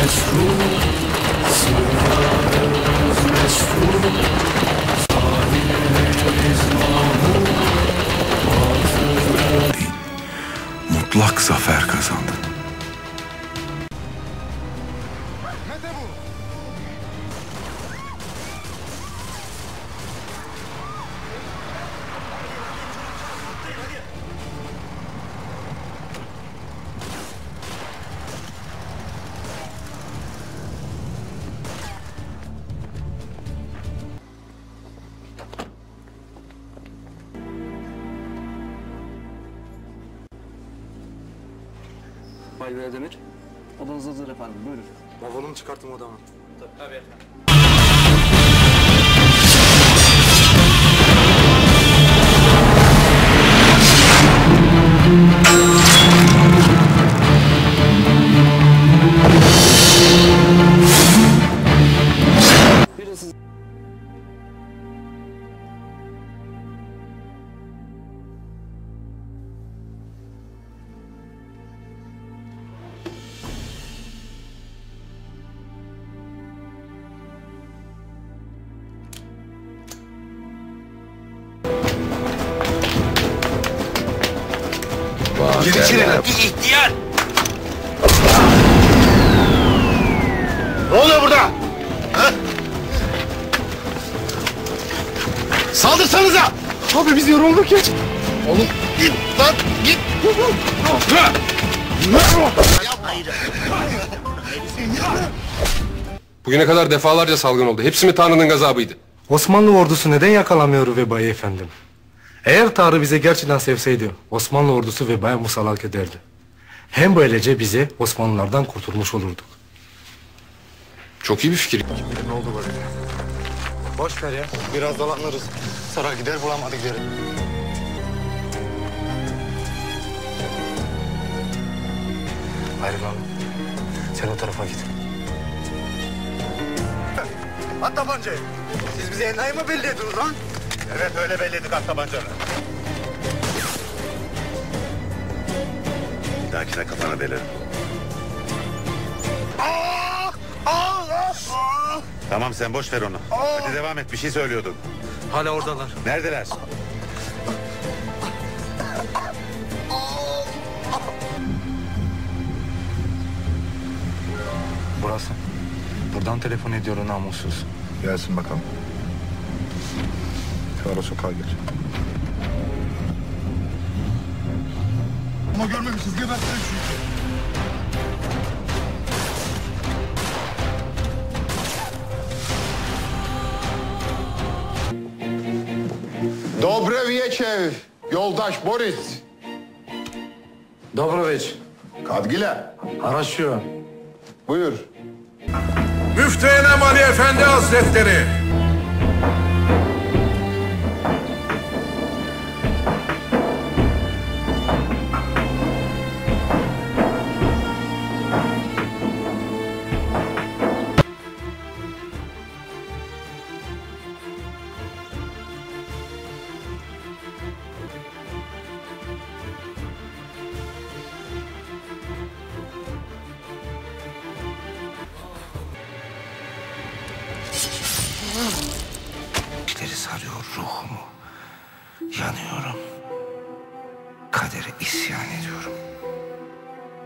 Mutlak zafer kazandı. Bay Demir, odanız hazır efendim, buyurun. Bavulumu çıkarttım odama. Tabii efendim. Bir de siz... Gir içeri lan. İhtiyar! Ne oluyor burada? Ha? Saldırsanıza! Abi biz yorulduk ya. Oğlum git lan git. Bugüne kadar defalarca salgın oldu. Hepsi mi Tanrı'nın gazabıydı? Osmanlı ordusu neden yakalamıyor vebayı efendim? Eğer Tanrı bize gerçekten sevseydi Osmanlı ordusu vebaya musallat ederdi. Hem böylece bize Osmanlılardan kurtulmuş olurduk. Çok iyi bir fikir. Ne oldu böyle? Boş ver ya. Biraz dolanırız. Sonra gider bulamadık yeri. Ayrılalım. Sen o tarafa git. At tabancayı. Siz bize enayi mı belli ediyorsunuz lan? Evet öyle belli ettik at tabancanı. Bir dahakine kafana delerim. Tamam sen boş ver onu. Hadi devam et bir şey söylüyordun. Hala oradalar. Neredeler? Burası. Buradan telefon ediyor o namussuz. Gelsin bakalım. Ara sokağa geç. Ama görmemişiz gebertirim çünkü. Dobre wieczew, yoldaş Boris. Dobroviç. Kadgile, Хорошо. buyur. Müftüenem Ali Efendi Hazretleri. İşleri sarıyor ruhumu. Yanıyorum. Kadere isyan ediyorum.